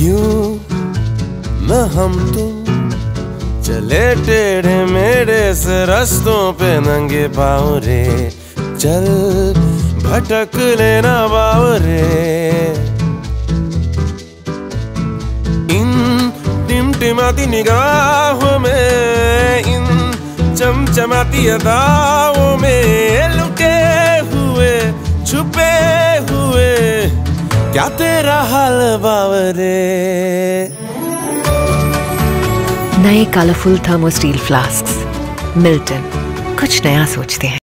क्यों न हम तुम चले टेढ़े मेढ़े से रास्तों पे नंगे पाँव रे, चल भटक लेना बावरे। इन टिमटिमाती निगाहों में, इन चमचमाती अदाओं में, लुके हुए छुपे हुए क्या तेरा हाल बावरे। नए कलरफुल थर्मोस्टील फ्लास्क्स मिल्टन, कुछ नया सोचते हैं।